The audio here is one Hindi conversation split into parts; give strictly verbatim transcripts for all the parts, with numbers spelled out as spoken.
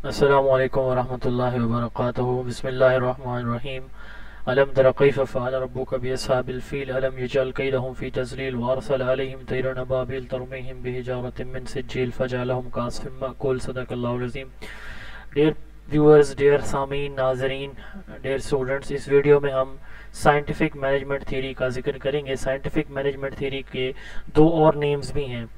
अस्सलामुअलैकुम वरहमतुल्लाहि वबरकातुहू। बिस्मिल्लाहिर्रहमानिर्रहीम। अलम तरा कैफ़ फ़अल रब्बुका बिअस्हाबिल फ़ील अलम यजअल कैदहुम फ़ी तज़लील वअरसल अलैहिम तैरन अबाबिल तरमीहिम बिहिजारतिम मिन सिज्जील फ़जअलहुम कअस्फ़िम मअकूल। सदक़ल्लाहुल अज़ीम। डियर व्यूअर्स, डियर सामीन, नाज़रीन, डियर स्टूडेंट्स, इस वीडियो में हम साइंटिफिक मैनेजमेंट थ्योरी का जिक्र करेंगे। साइंटिफिक मैनेजमेंट थ्योरी के दो और नेम्स भी हैं।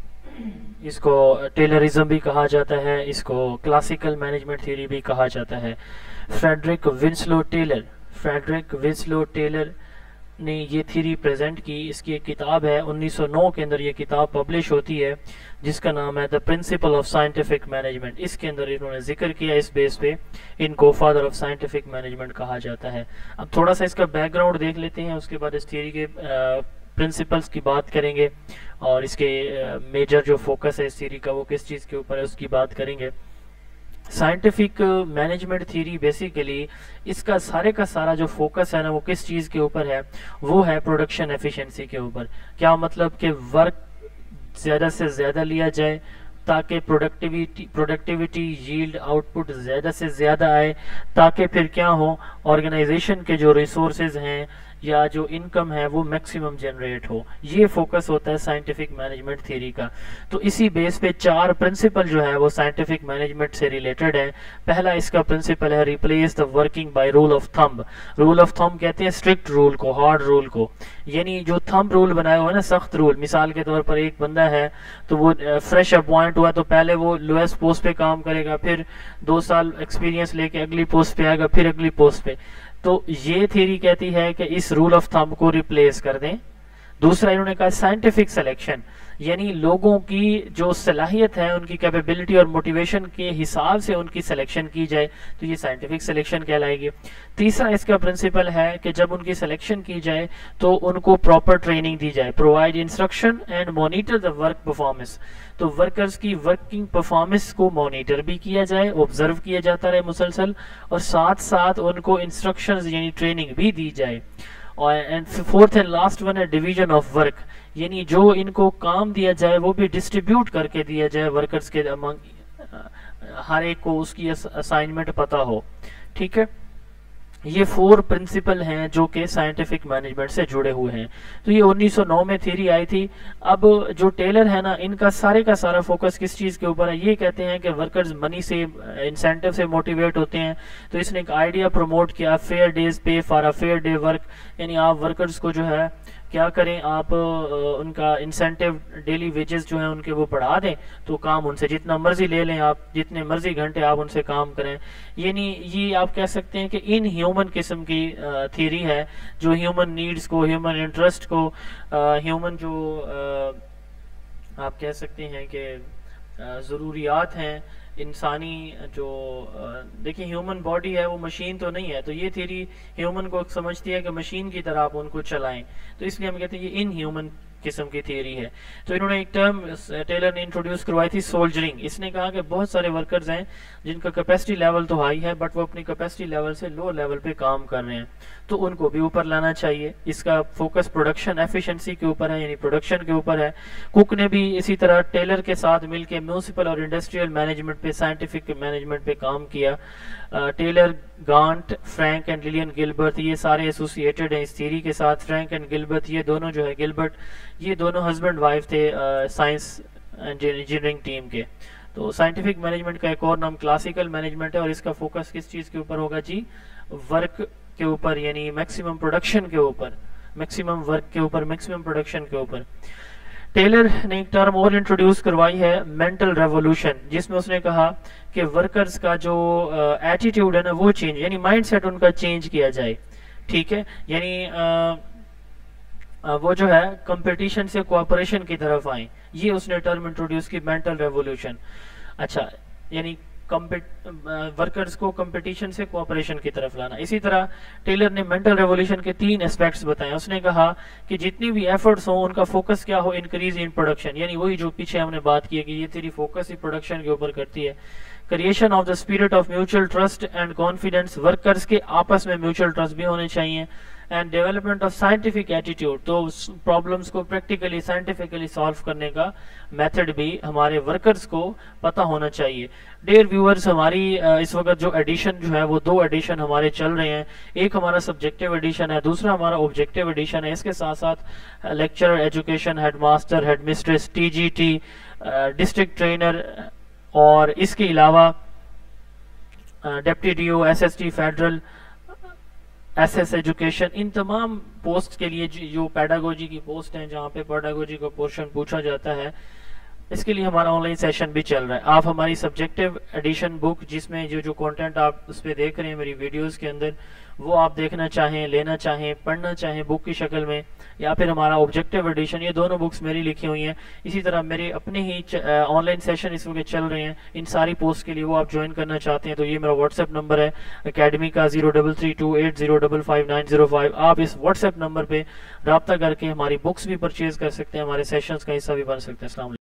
इसको टेलरिज्म भी कहा जाता है, इसको क्लासिकल मैनेजमेंट थ्योरी भी कहा जाता है। Frederick Winslow Taylor Frederick Winslow Taylor ने ये थ्योरी प्रेजेंट की। इसकी एक किताब है, उन्नीस सौ नौ के अंदर ये किताब पब्लिश होती है, जिसका नाम है the principle of scientific management. इसके अंदर इन्होंने जिक्र किया, इस बेस पे इनको फादर ऑफ साइंटिफिक मैनेजमेंट कहा जाता है। अब थोड़ा सा इसका बैकग्राउंड देख लेते हैं, उसके बाद इस थ्योरी के प्रिंसिपल्स की बात करेंगे और इसके मेजर जो फोकस है इस थ्योरी का वो किस चीज़ के ऊपर है उसकी बात करेंगे। साइंटिफिक मैनेजमेंट थ्योरी बेसिकली इसका सारे का सारा जो फोकस है ना वो किस चीज़ के ऊपर है, वो है प्रोडक्शन एफिशिएंसी के ऊपर। क्या मतलब कि वर्क ज़्यादा से ज़्यादा लिया जाए ताकि प्रोडक्टिविटी प्रोडक्टिविटी यील्ड आउटपुट ज़्यादा से ज़्यादा आए, ताकि फिर क्या हो, ऑर्गेनाइजेशन के जो रिसोर्सेज हैं या जो इनकम है वो मैक्सिमम जनरेट हो। ये फोकस होता है साइंटिफिक मैनेजमेंट थ्योरी का। तो इसी बेस पे चार प्रिंसिपल जो है वो साइंटिफिक मैनेजमेंट से रिलेटेड है। पहला इसका प्रिंसिपल है replace the working by rule of thumb. Rule of thumb कहते हैं स्ट्रिक्ट रूल को, हार्ड रूल को, यानी जो थंब रूल बनाया हुआ है ना, सख्त रूल। मिसाल के तौर पर एक बंदा है तो वो फ्रेश अपॉइंट हुआ तो पहले वो लोएस्ट पोस्ट पे काम करेगा, फिर दो साल एक्सपीरियंस लेके अगली पोस्ट पे आएगा, फिर अगली पोस्ट पे। तो ये थ्योरी कहती है कि इस रूल ऑफ थंब को रिप्लेस कर दें। दूसरा इन्होंने कहा साइंटिफिक सिलेक्शन, यानी लोगों की जो सलाहियत है, उनकी कैपेबिलिटी और मोटिवेशन के हिसाब से उनकी सिलेक्शन की जाए, तो ये साइंटिफिक सिलेक्शन कहलाएगी। तीसरा इसका प्रिंसिपल है कि जब उनकी सिलेक्शन की जाए तो उनको प्रॉपर ट्रेनिंग दी जाए। Provide instruction and monitor the work performance. तो वर्कर्स की वर्किंग परफॉर्मेंस को मॉनिटर भी किया जाए, ऑब्जर्व किया जाता रहे मुसलसल, और साथ साथ उनको इंस्ट्रक्शंस यानी ट्रेनिंग भी दी जाए। और and fourth and last one है डिवीजन ऑफ वर्क, यानी जो इनको काम दिया जाए वो भी डिस्ट्रीब्यूट करके दिया जाए वर्कर्स के अमंग, हर एक को उसकी असाइनमेंट पता हो। ठीक है, ये फोर प्रिंसिपल हैं जो कि साइंटिफिक मैनेजमेंट से जुड़े हुए हैं। तो ये उन्नीस सौ नौ में थ्योरी आई थी। अब जो टेलर है ना, इनका सारे का सारा फोकस किस चीज़ के ऊपर है, ये कहते हैं कि वर्कर्स मनी से, इंसेंटिव से मोटिवेट होते हैं। तो इसने एक आइडिया प्रमोट किया, fair day's pay for a fair day work, यानी आप वर्कर्स को जो है क्या करें, आप उनका इंसेंटिव डेली वेजेस जो है उनके वो बढ़ा दें, तो काम उनसे जितना मर्जी ले लें, आप जितने मर्जी घंटे आप उनसे काम करें। यानी ये आप कह सकते हैं कि इन ह्यूमन किस्म की थ्योरी है, जो ह्यूमन नीड्स को, ह्यूमन इंटरेस्ट को, ह्यूमन जो आ, आप कह सकते हैं कि ज़रूरियात हैं इंसानी, जो देखिए ह्यूमन बॉडी है वो मशीन तो नहीं है, तो ये थ्योरी ह्यूमन को समझती है कि मशीन की तरह आप उनको चलाएं, तो इसलिए हम कहते हैं ये इन ह्यूमन किस्म की थ्योरी है। तो इन्होंने एक टर्म टेलर ने इंट्रोड्यूस करवाई थी, सोल्जरिंग। इसने कहा कि बहुत सारे वर्कर्स हैं जिनका कैपेसिटी लेवल तो हाई है, बट वो अपनी कैपेसिटी लेवल से लो लेवल पे काम कर रहे हैं, तो उनको भी ऊपर लाना चाहिए। इसका फोकस प्रोडक्शन एफिशिएंसी के ऊपर है, यानी प्रोडक्शन के ऊपर है। कुक ने भी इसी तरह टेलर के साथ मिलकर म्यूनिसिपल और इंडस्ट्रियल मैनेजमेंट पे, साइंटिफिक मैनेजमेंट पे काम किया। Taylor, Gantt, Frank and Lillian Gilbert, ये सारे एसोसिएटेड हैं इस थ्योरी के साथ। फ्रैंक एंड गिलबर्ट ये दोनों जो है, गिलबर्ट ये दोनों हस्बैंड वाइफ थे साइंस इंजीनियरिंग टीम के। तो साइंटिफिक मैनेजमेंट का एक और नाम क्लासिकल मैनेजमेंट है, और इसका फोकस किस चीज़ के ऊपर होगा जी, वर्क के ऊपर, यानी मैक्सिमम प्रोडक्शन के ऊपर, मैक्सिमम वर्क के ऊपर, मैक्सिमम प्रोडक्शन के ऊपर। टेलर ने एक टर्म और इंट्रोड्यूस करवाई है, मेंटल रेवोल्यूशन, जिसमें उसने कहा कि वर्कर्स का जो एटीट्यूड uh, है ना वो चेंज, यानी माइंडसेट उनका चेंज किया जाए। ठीक है, यानी uh, uh, वो जो है कंपटीशन से कोऑपरेशन की तरफ आए, ये उसने टर्म इंट्रोड्यूस की, मेंटल रेवोल्यूशन। अच्छा, यानी वर्कर्स को कंपटीशन से कोऑपरेशन की तरफ लाना। इसी तरह टेलर ने मेंटल रेवोल्यूशन के तीन एस्पेक्ट्स बताए। उसने कहा कि जितनी भी एफर्ट्स हो उनका फोकस क्या हो, इंक्रीज इन प्रोडक्शन, यानी वही जो पीछे हमने बात की है कि ये तेरी फोकस ही प्रोडक्शन के ऊपर करती है। Creation of the spirit of mutual trust and confidence, workers के आपस में म्यूचुअल ट्रस्ट भी होने चाहिए। And development of scientific attitude, तो प्रॉब्लम्स को प्रैक्टिकली साइंटिफिकली सॉल्व करने का मेथड भी हमारे वर्कर्स को पता होना चाहिए। डियर व्यूअर्स, हमारी इस वक्त जो एडिशन जो है वो दो एडिशन हमारे चल रहे हैं। एक हमारा सब्जेक्टिव एडिशन है, दूसरा हमारा ऑब्जेक्टिव एडिशन है। इसके साथ साथ lecturer education, headmaster, headmistress, TGT, district trainer और इसके अलावा deputy DO, SST, federal, SS education, इन तमाम पोस्ट के लिए जो पेडागोजी की पोस्ट हैं जहाँ पे पेडागोजी का पोर्शन पूछा जाता है, इसके लिए हमारा ऑनलाइन सेशन भी चल रहा है। आप हमारी सब्जेक्टिव एडिशन बुक, जिसमें जो जो कंटेंट आप उस पर देख रहे हैं मेरी वीडियोस के अंदर, वो आप देखना चाहें, लेना चाहें, पढ़ना चाहें बुक की शक्ल में, या फिर हमारा ऑब्जेक्टिव एडिशन, ये दोनों बुक्स मेरी लिखी हुई हैं। इसी तरह मेरे अपने ही ऑनलाइन सेशन इस वक्त चल रहे हैं इन सारी पोस्ट के लिए। वो आप ज्वाइन करना चाहते हैं तो ये मेरा व्हाट्सएप नंबर है अकेडमी का, zero double three two eight zero double five nine zero five. आप इस व्हाट्सएप नंबर पर रब्ता करके हमारी बुक्स भी परचेज कर सकते हैं, हमारे सेशंस का हिस्सा भी बन सकते हैं। अस्सलाम वालेकुम।